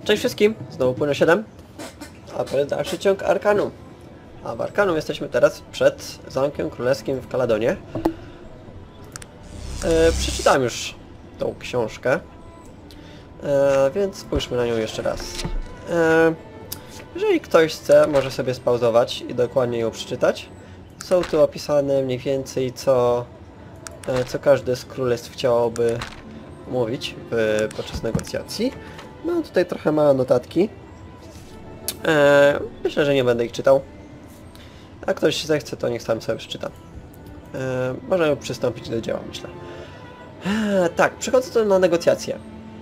Cześć wszystkim, znowu Płynę 7, a to jest dalszy ciąg Arkanum. A w Arkanum jesteśmy teraz przed Zamkiem Królewskim w Caladonie. Przeczytałem już tą książkę, więc spójrzmy na nią jeszcze raz. Jeżeli ktoś chce, może sobie spauzować i dokładnie ją przeczytać. Są tu opisane mniej więcej co każdy z królestw chciałoby mówić podczas negocjacji. Mam tutaj trochę małe notatki. Myślę, że nie będę ich czytał. A ktoś zechce, to niech sam sobie przeczyta. Możemy przystąpić do dzieła, myślę. Tak, przechodzę tu na negocjacje.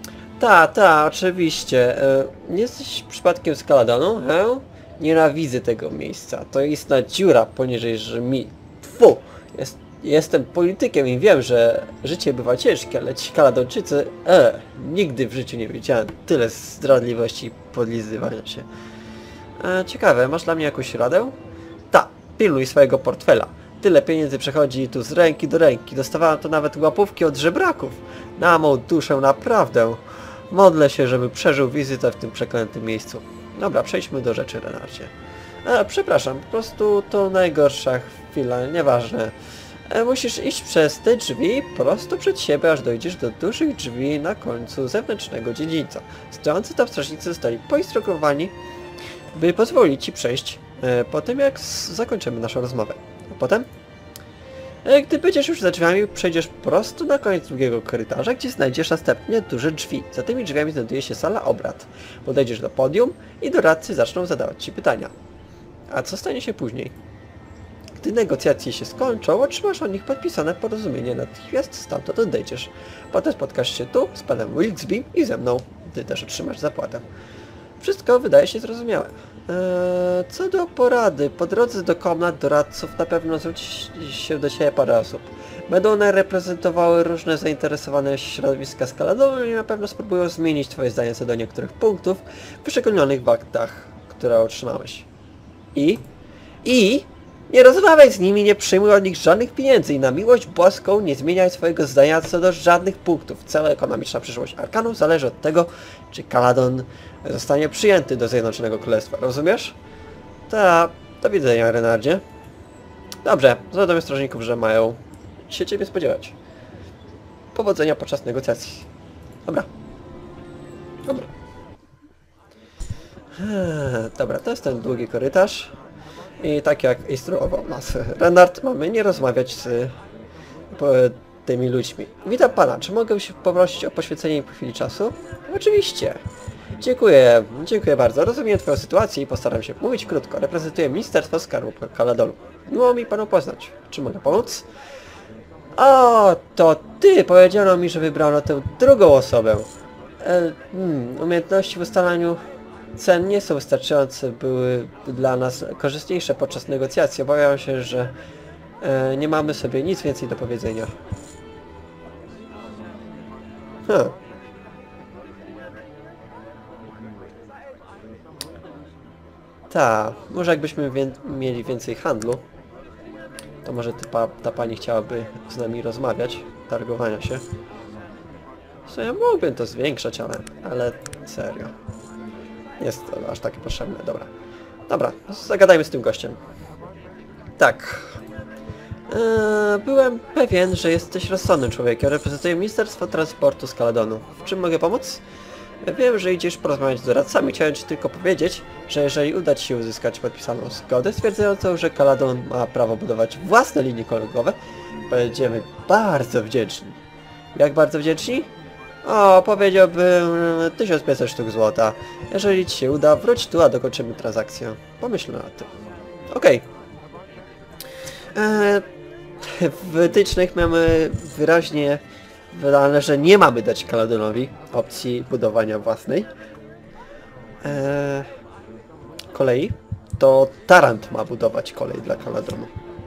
Oczywiście. Nie jesteś przypadkiem z Caladonu? Nienawidzę tego miejsca. To istna dziura poniżej Rzymi. Tfu! Jestem politykiem i wiem, że życie bywa ciężkie, ale ci Caladonczycy... nigdy w życiu nie wiedziałem tyle zdradliwości i podlizywania się. Ciekawe, masz dla mnie jakąś radę? Pilnuj swojego portfela. Tyle pieniędzy przechodzi tu z ręki do ręki. Dostawałem tu nawet łapówki od żebraków. Na mą duszę, naprawdę. Modlę się, żeby przeżył wizytę w tym przeklętym miejscu. Dobra, przejdźmy do rzeczy, Renardzie. Przepraszam, po prostu to najgorsza chwila, nieważne. Musisz iść przez te drzwi prosto przed siebie, aż dojdziesz do dużych drzwi na końcu zewnętrznego dziedzińca. Stojący tam strażnicy zostali poinstruowani, by pozwolić ci przejść po tym, jak zakończymy naszą rozmowę. A potem? Gdy będziesz już za drzwiami, przejdziesz prosto na koniec drugiego korytarza, gdzie znajdziesz następnie duże drzwi. Za tymi drzwiami znajduje się sala obrad. Podejdziesz do podium i doradcy zaczną zadawać ci pytania. A co stanie się później? Gdy negocjacje się skończą, otrzymasz od nich podpisane porozumienie, natychmiast stamtąd odejdziesz. Potem spotkasz się tu z panem Wilkesby i ze mną. Ty też otrzymasz zapłatę. Wszystko wydaje się zrozumiałe. Co do porady, po drodze do komnat doradców na pewno zwróci się do Ciebie parę osób. Będą one reprezentowały różne zainteresowane środowiska z Caladonu i na pewno spróbują zmienić Twoje zdanie co do niektórych punktów wyszczególnionych w aktach, które otrzymałeś. I nie rozmawiaj z nimi, nie przyjmuj od nich żadnych pieniędzy i na miłość boską nie zmieniaj swojego zdania co do żadnych punktów. Cała ekonomiczna przyszłość Arkanum zależy od tego, czy Caladon zostanie przyjęty do Zjednoczonego Królestwa. Rozumiesz? Do widzenia, Renardzie. Dobrze, zawiadomię strażników, że mają się Ciebie spodziewać. Powodzenia podczas negocjacji. Dobra. Dobra, to jest ten długi korytarz. I tak jak instruował nas Renard, mamy nie rozmawiać z tymi ludźmi. Witam pana, czy mogę się poprosić o poświęcenie po chwili czasu? Oczywiście. Dziękuję bardzo. Rozumiem twoją sytuację i postaram się mówić krótko. Reprezentuję Ministerstwo Skarbu Caladonu. Miło mi panu poznać. Czy mogę pomóc? O, to ty! Powiedziano mi, że wybrano tę drugą osobę. Umiejętności w ustalaniu cen nie są wystarczające, były dla nas korzystniejsze podczas negocjacji. Obawiam się, że nie mamy sobie nic więcej do powiedzenia. Może jakbyśmy mieli więcej handlu, to może ta pani chciałaby z nami rozmawiać, targowania się. Ja mógłbym to zwiększać, ale serio. Jest to aż takie potrzebne, dobra, zagadajmy z tym gościem. Tak. Byłem pewien, że jesteś rozsądnym człowiekiem. Reprezentuję Ministerstwo Transportu z Caladonu. W czym mogę pomóc? Wiem, że idziesz porozmawiać z doradcami. Chciałem ci tylko powiedzieć, że jeżeli uda ci się uzyskać podpisaną zgodę stwierdzającą, że Caladon ma prawo budować własne linie kolejowe, będziemy bardzo wdzięczni. Jak bardzo wdzięczni? Powiedziałbym 1500 sztuk złota. Jeżeli ci się uda, wróć tu, a dokończymy transakcję. Pomyślmy nad tym. Okej. W wytycznych mamy wyraźnie wydane, że nie mamy dać Caladonowi opcji budowania własnej kolei. To Tarant ma budować kolej dla Caladonu.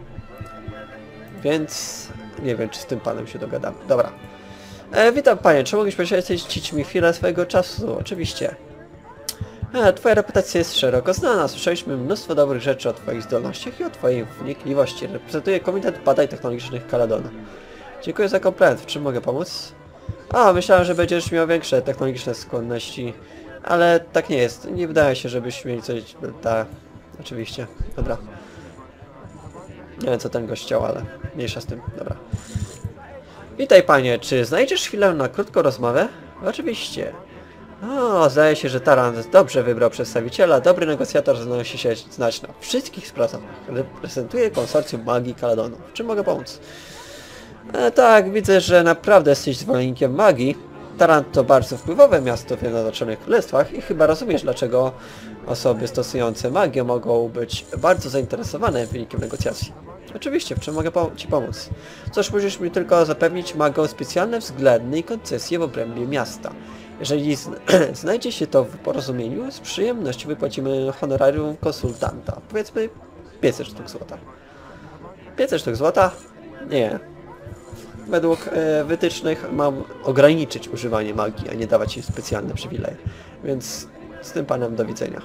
Więc nie wiem, czy z tym panem się dogadamy. Dobra. Witam panie, czy mogłeś poświęcić mi chwilę swojego czasu? Oczywiście. Twoja reputacja jest szeroko znana. Słyszeliśmy mnóstwo dobrych rzeczy o twoich zdolnościach i o twojej wnikliwości. Reprezentuję Komitet Badań Technologicznych Caladonu. Dziękuję za komplement. W czym mogę pomóc? Myślałem, że będziesz miał większe technologiczne skłonności. Ale tak nie jest. Nie wydaje się, żebyśmy mieli coś... Tak, oczywiście. Dobra. Nie wiem co ten gość chciał, ale mniejsza z tym. Dobra. Witaj panie, czy znajdziesz chwilę na krótką rozmowę? Oczywiście. O, zdaje się, że Tarant dobrze wybrał przedstawiciela. Dobry negocjator zanosi się znać na wszystkich sprawach. Reprezentuje konsorcjum magii Caladonu. W czym mogę pomóc? Tak, widzę, że naprawdę jesteś zwolennikiem magii. Tarant to bardzo wpływowe miasto w Zjednoczonych Królestwach i chyba rozumiesz, dlaczego osoby stosujące magię mogą być bardzo zainteresowane wynikiem negocjacji. Oczywiście, w czym mogę Ci pomóc? Cóż, musisz mi tylko zapewnić magom specjalne względy i koncesje w obrębie miasta. Jeżeli znajdzie się to w porozumieniu, z przyjemnością wypłacimy honorarium konsultanta. Powiedzmy 500 sztuk złota. 500 sztuk złota? Nie. Według wytycznych mam ograniczyć używanie magii, a nie dawać im specjalne przywileje. Więc z tym panem do widzenia.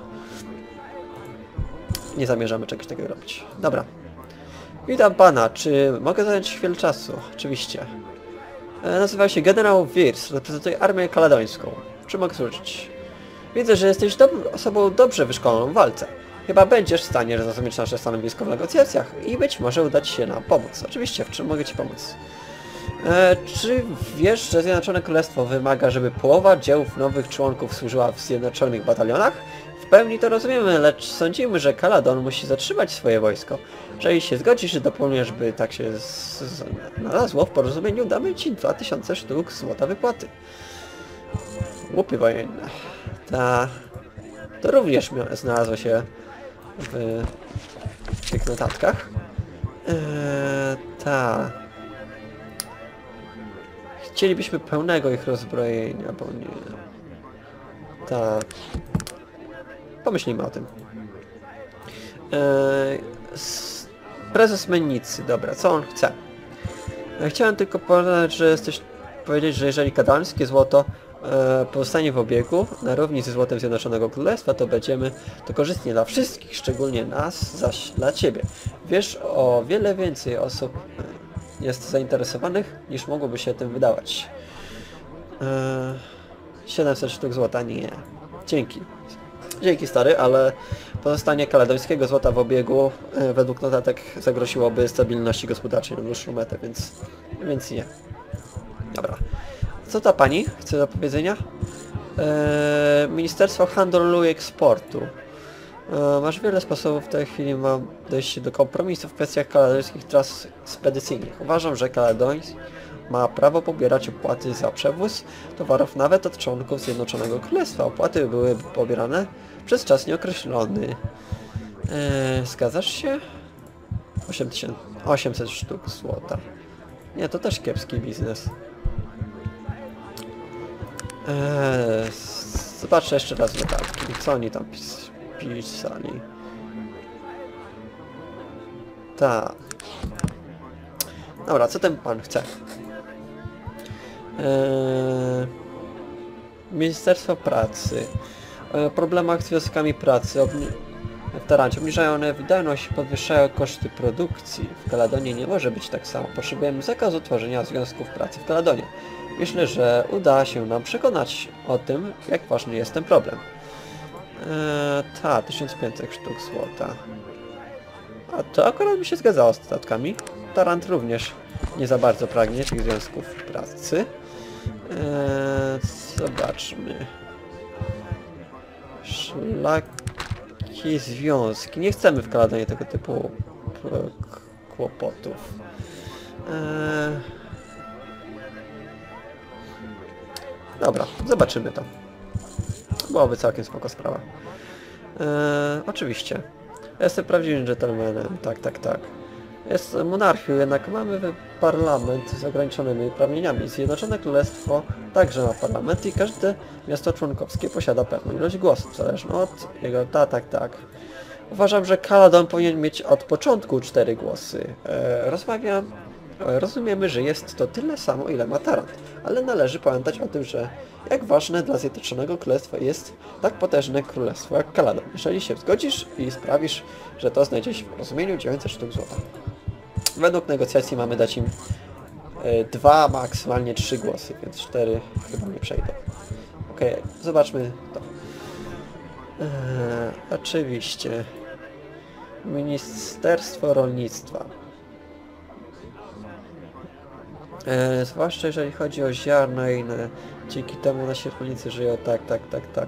Nie zamierzamy czegoś takiego robić. Dobra. Witam pana. Czy mogę zająć chwilę czasu? Oczywiście. Nazywa się generał Wirs. Reprezentuje armię kaladońską. Czy mogę służyć? Widzę, że jesteś osobą dobrze wyszkoloną w walce. Chyba będziesz w stanie zrozumieć nasze stanowisko w negocjacjach i być może udać się nam pomóc. Oczywiście, w czym mogę ci pomóc? Czy wiesz, że Zjednoczone Królestwo wymaga, żeby połowa dziełów nowych członków służyła w Zjednoczonych Batalionach? W pełni to rozumiemy, lecz sądzimy, że Caladon musi zatrzymać swoje wojsko. Jeżeli się zgodzisz i dopomniesz, by tak się znalazło w porozumieniu, damy ci 2000 sztuk złota wypłaty. Łupy wojenne. To również znalazło się w tych notatkach. Chcielibyśmy pełnego ich rozbrojenia, bo nie... Pomyślimy o tym. Prezes Mennicy, dobra, co on chce? Chciałem tylko powiedzieć, że jeżeli kadańskie złoto pozostanie w obiegu na równi ze złotem Zjednoczonego Królestwa, to korzystnie dla wszystkich, szczególnie nas, zaś dla ciebie. Wiesz, o wiele więcej osób jest zainteresowanych, niż mogłoby się tym wydawać. 700 sztuk złota, nie. Dzięki. Dzięki stary, ale pozostanie kaladońskiego złota w obiegu według notatek zagroziłoby stabilności gospodarczej na dłuższą metę, więc nie. Dobra. Co ta pani chce do powiedzenia? Ministerstwo Handlu i Eksportu. Masz wiele sposobów, w tej chwili mam dojść do kompromisu w kwestiach kaladońskich tras spedycyjnych. Uważam, że Kaladoń ma prawo pobierać opłaty za przewóz towarów nawet od członków Zjednoczonego Królestwa. Opłaty były pobierane przez czas nieokreślony. Zgadzasz się? 800 sztuk złota. Nie, to też kiepski biznes. Zobaczę jeszcze raz notatki. Co oni tam pisali? Dobra, co ten pan chce? Ministerstwo Pracy. O problemach z związkami pracy w Tarancie. Obniżają one wydajność i podwyższają koszty produkcji. W Caladonie nie może być tak samo. Potrzebujemy zakazu tworzenia związków pracy w Caladonie. Myślę, że uda się nam przekonać o tym, jak ważny jest ten problem. 1500 sztuk złota. A to akurat mi się zgadzało z dodatkami. Tarant również nie za bardzo pragnie tych związków pracy. Zobaczmy. Szlaki, związki. Nie chcemy w Caladonie tego typu kłopotów. Dobra, zobaczymy to. Byłaby całkiem spoko sprawa. Oczywiście. Jestem prawdziwym dżentelmenem. Tak. Jest monarchią, jednak mamy parlament z ograniczonymi uprawnieniami. Zjednoczone Królestwo także ma parlament i każde miasto członkowskie posiada pewną ilość głosów, zależną od jego... Tak. Uważam, że Caladon powinien mieć od początku 4 głosy. Rozumiemy, że jest to tyle samo, ile ma Tarant, ale należy pamiętać o tym, że jak ważne dla Zjednoczonego Królestwa jest tak potężne królestwo jak Caladon. Jeżeli się zgodzisz i sprawisz, że to znajdzie się w porozumieniu, 900 sztuk złota. Według negocjacji mamy dać im 2, maksymalnie 3 głosy, więc 4 chyba nie przejdą. Okej, zobaczmy to. Oczywiście. Ministerstwo Rolnictwa. Zwłaszcza jeżeli chodzi o ziarno i inne. Dzięki temu nasi rolnicy żyją tak.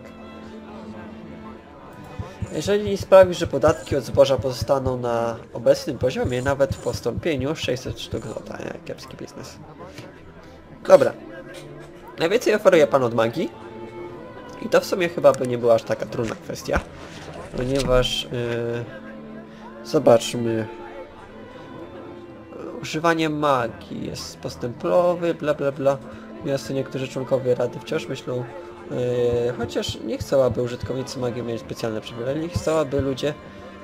Jeżeli sprawi, że podatki od zboża pozostaną na obecnym poziomie, nawet w postąpieniu 600 sztuk złota. Nie, kiepski biznes. Dobra. Najwięcej oferuje pan od magii. I to w sumie chyba by nie była aż taka trudna kwestia. Ponieważ... zobaczmy. Używanie magii jest postępowy, bla bla bla. Miasto niektórzy członkowie Rady wciąż myślą, chociaż nie chcą, aby użytkownicy magii mieli specjalne przywileje, nie chcą, aby ludzie...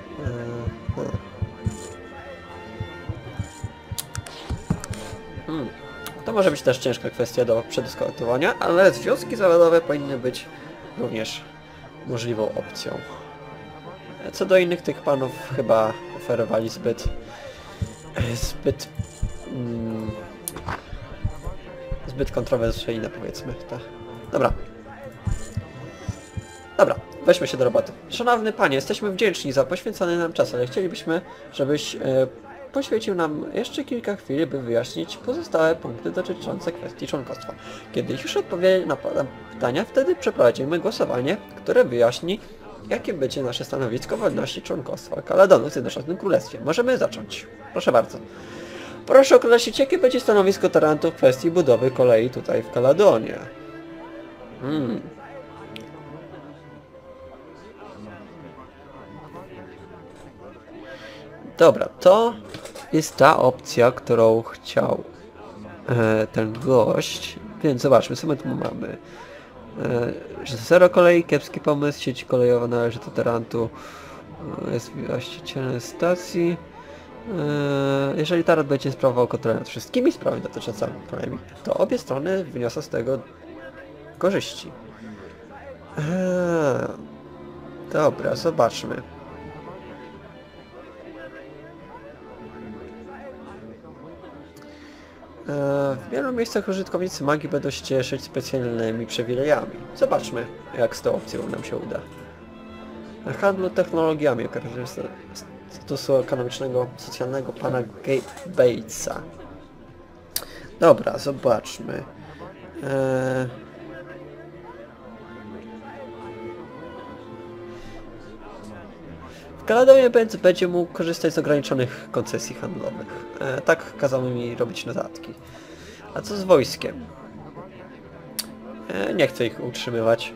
To może być też ciężka kwestia do przedyskutowania, ale związki zawodowe powinny być również możliwą opcją. Co do innych, tych panów chyba oferowali zbyt kontrowersyjne, powiedzmy. Dobra. Dobra, weźmy się do roboty. Szanowny panie, jesteśmy wdzięczni za poświęcony nam czas, ale chcielibyśmy, żebyś poświęcił nam jeszcze kilka chwil, by wyjaśnić pozostałe punkty dotyczące kwestii członkostwa. Kiedy już odpowie na pytania, wtedy przeprowadzimy głosowanie, które wyjaśni, jakie będzie nasze stanowisko w odnośnie członkostwa Kaladonu w Zjednoczonym Królestwie. Możemy zacząć. Proszę bardzo. Proszę określić, jakie będzie stanowisko Tarantu w kwestii budowy kolei tutaj w Kaladonie. Dobra, to jest ta opcja, którą chciał ten gość. Więc zobaczmy, co my tu mamy. Że zero kolei, kiepski pomysł, sieć kolejowa należy do Tarantu, jest właścicielem stacji. Jeżeli Tarant będzie sprawował kontrolę nad wszystkimi sprawami dotyczącymi kolei, to obie strony wyniosą z tego korzyści. Dobra, zobaczmy. W wielu miejscach użytkownicy magii będą się cieszyć specjalnymi przywilejami. Zobaczmy, jak z tą opcją nam się uda. Handlu technologiami okaże się statusu ekonomicznego, socjalnego pana Batesa. Dobra, zobaczmy. W Kaladonie będzie mógł korzystać z ograniczonych koncesji handlowych. Tak kazano mi robić notatki. A co z wojskiem? Nie chcę ich utrzymywać.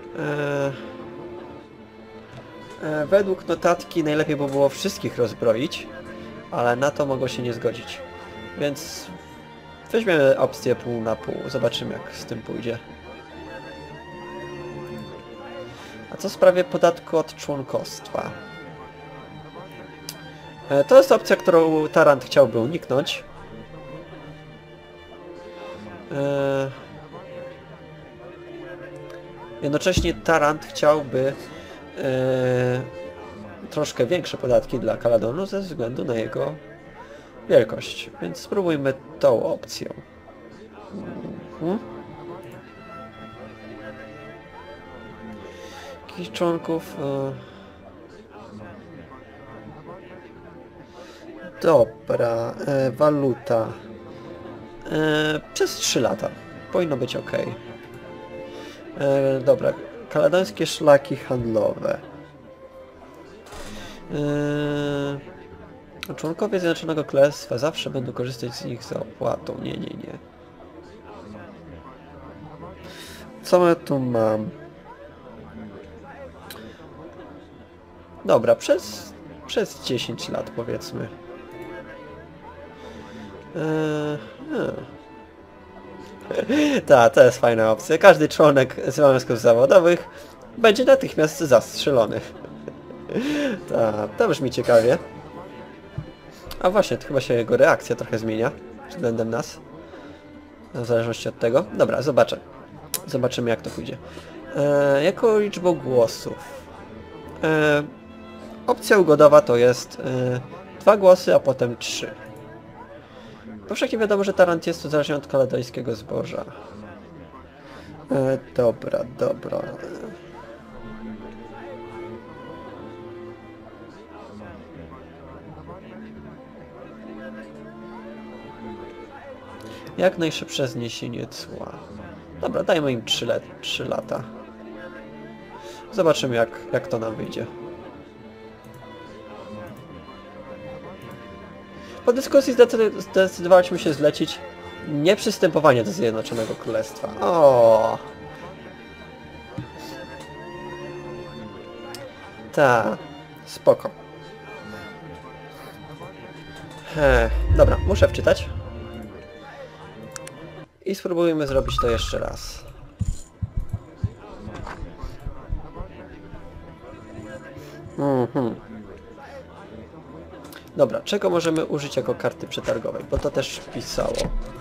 Według notatki najlepiej by było wszystkich rozbroić, ale na to mogą się nie zgodzić. Więc weźmiemy opcję pół na pół. Zobaczymy, jak z tym pójdzie. A co w sprawie podatku od członkostwa? To jest opcja, którą Tarant chciałby uniknąć. Jednocześnie Tarant chciałby troszkę większe podatki dla Kaladonu ze względu na jego wielkość. Więc spróbujmy tą opcją. Jakichś członków... Dobra, waluta. Przez 3 lata. Powinno być ok. Dobra, kaladońskie szlaki handlowe. Członkowie Zjednoczonego Królestwa zawsze będą korzystać z nich za opłatą. Nie. Co ja tu mam? Dobra, przez 10 lat powiedzmy. To jest fajna opcja. Każdy członek związków zawodowych będzie natychmiast zastrzelony. To brzmi ciekawie. A właśnie, to chyba się jego reakcja trochę zmienia względem nas. W zależności od tego. Dobra, zobaczymy, jak to pójdzie. Jaką liczbą głosów? Opcja ugodowa to jest 2 głosy, a potem 3. Powszechnie wiadomo, że Tarant jest uzależniony od kaladońskiego zboża. Dobra. Jak najszybsze zniesienie cła. Dobra, dajmy im 3 lata. Zobaczymy jak to nam wyjdzie. Po dyskusji zdecydowaliśmy się zlecić nieprzystępowanie do Zjednoczonego Królestwa. O. Ta, spoko. Dobra, muszę wczytać. I spróbujmy zrobić to jeszcze raz. Dobra, czego możemy użyć jako karty przetargowej? Bo to też pisało.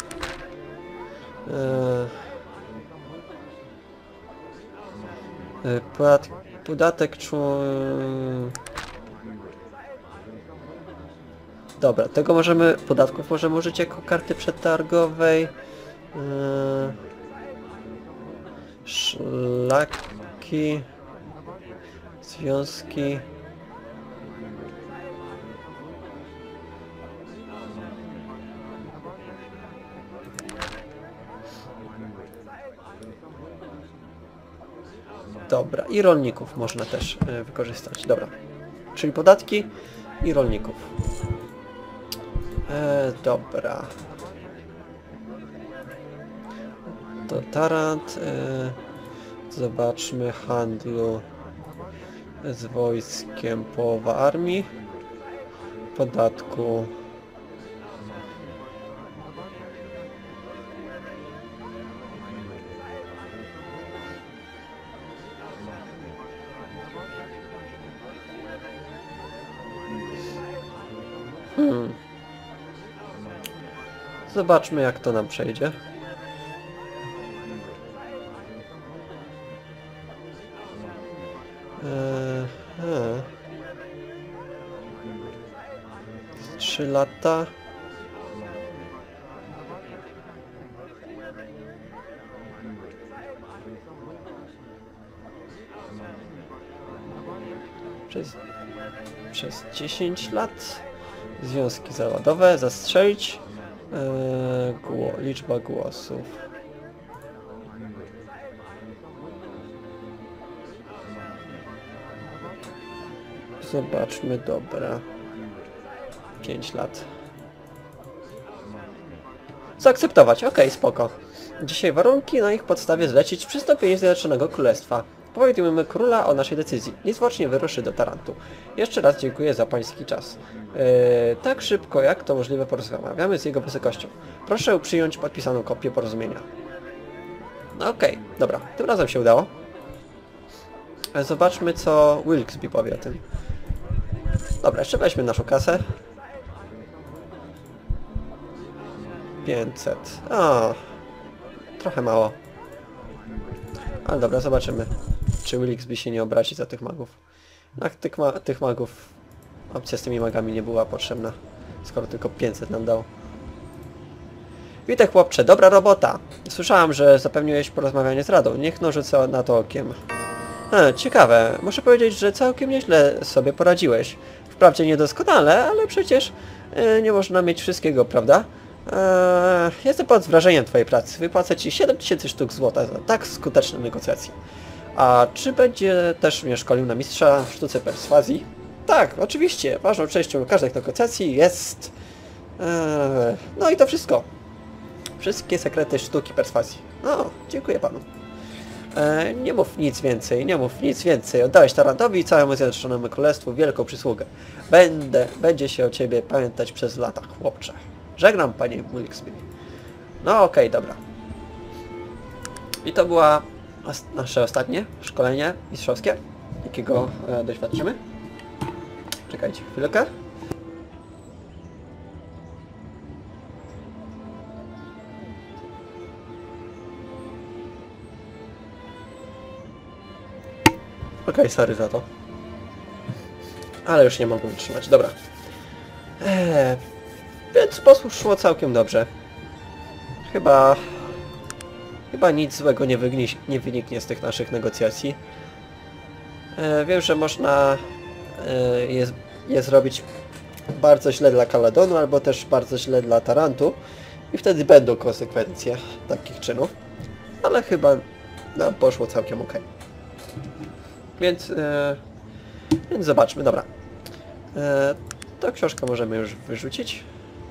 Podatek Dobra, podatków możemy użyć jako karty przetargowej. Szlaki, związki. Dobra, i rolników można też wykorzystać. Dobra, czyli podatki i rolników. Dobra. To Tarant. Zobaczmy handlu z wojskiem, połowa armii. Podatku. Zobaczmy jak to nam przejdzie. Trzy lata. Przez 10 lat. Związki zawodowe, zastrzelić. Liczba głosów. Zobaczmy, dobra. 5 lat. Zaakceptować, okej, spoko. Dzisiaj warunki, na ich podstawie zlecić przystąpienie Zjednoczonego Królestwa. Powiadomimy króla o naszej decyzji. Niezwłocznie wyruszy do Tarantu. Jeszcze raz dziękuję za pański czas. Tak szybko jak to możliwe porozmawiamy z jego wysokością. Proszę przyjąć podpisaną kopię porozumienia. No okej, dobra. Tym razem się udało. Zobaczmy co Wilkesby powie o tym. Dobra, jeszcze weźmy naszą kasę. 500. O, trochę mało. Ale dobra, zobaczymy, czy Wilkesby się nie obrazi za tych magów. Tych magów, opcja z tymi magami nie była potrzebna, skoro tylko 500 nam dał. Witaj chłopcze, dobra robota. Słyszałam, że zapewniłeś porozmawianie z Radą. Niech no rzucę na to okiem. Ciekawe. Muszę powiedzieć, że całkiem nieźle sobie poradziłeś. Wprawdzie niedoskonale, ale przecież nie można mieć wszystkiego, prawda? Jestem pod wrażeniem twojej pracy. Wypłacę ci 7000 sztuk złota za tak skuteczne negocjacje. A czy będzie też mnie szkolił na mistrza w sztuce perswazji? Tak, oczywiście. Ważną częścią każdych negocjacji jest... no i to wszystko. Wszystkie sekrety sztuki perswazji. No, dziękuję panu. Nie mów nic więcej, nie mów nic więcej. Oddałeś Tarantowi i całemu Zjednoczonemu Królestwu wielką przysługę. Będzie się o ciebie pamiętać przez lata, chłopcze. Żegnam, panie Wilkesby. No okej, dobra. I to była nasze ostatnie szkolenie mistrzowskie, jakiego doświadczymy. Czekajcie chwilkę. Okej, sorry za to. Ale już nie mogłem wytrzymać. Dobra. Więc poszło całkiem dobrze. Chyba nic złego nie wyniknie z tych naszych negocjacji. Wiem, że można je zrobić bardzo źle dla Caledonu, albo też bardzo źle dla Tarantu. I wtedy będą konsekwencje takich czynów. Ale chyba nam poszło całkiem ok. Więc zobaczmy, dobra. Tą książkę możemy już wyrzucić.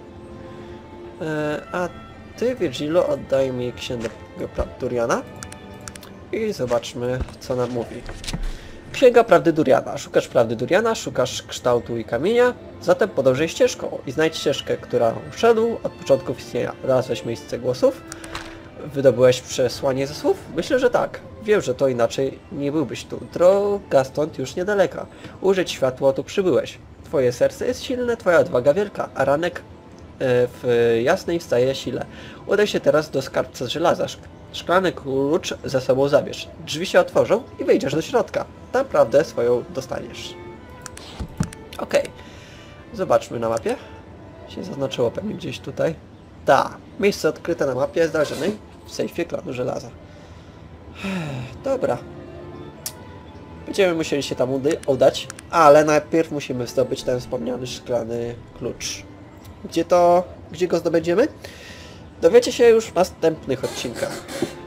A ty, Virgilo, oddaj mi księgę prawd Duriana. I zobaczmy, co nam mówi. Księga prawdy Duriana. Szukasz prawdy Duriana, szukasz kształtu i kamienia, zatem podążaj ścieżką i znajdź ścieżkę, która szedł od początków istnienia. Znalazłeś miejsce głosów? Wydobyłeś przesłanie ze słów? Myślę, że tak. Wiem, że to inaczej nie byłbyś tu. Droga stąd już niedaleka. Użyć światła, tu przybyłeś. Twoje serce jest silne, twoja odwaga wielka, a ranek w jasnej wstaje sile. Udaj się teraz do skarbca z żelaza. Szklany klucz ze sobą zabierz. Drzwi się otworzą i wejdziesz do środka. Tam prawdę swoją dostaniesz. Okej. Zobaczmy na mapie. Się zaznaczyło pewnie gdzieś tutaj. Miejsce odkryte na mapie znalezionej w sejfie klanu żelaza. Dobra. Będziemy musieli się tam udać, ale najpierw musimy zdobyć ten wspomniany szklany klucz. Gdzie go zdobędziemy? Dowiecie się już w następnych odcinkach.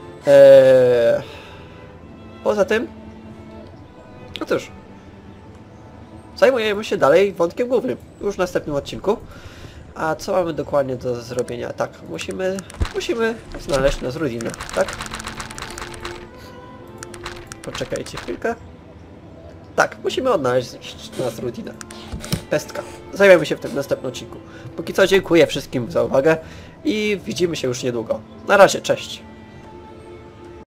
Poza tym... No cóż. Zajmujemy się dalej wątkiem głównym. Już w następnym odcinku. A co mamy dokładnie do zrobienia? Tak, musimy znaleźć Nasrudinę, tak? Poczekajcie chwilkę. Tak, musimy odnaleźć Nasrudinę. Pestka. Zajmiemy się w tym następnym odcinku. Póki co dziękuję wszystkim za uwagę i widzimy się już niedługo. Na razie, cześć!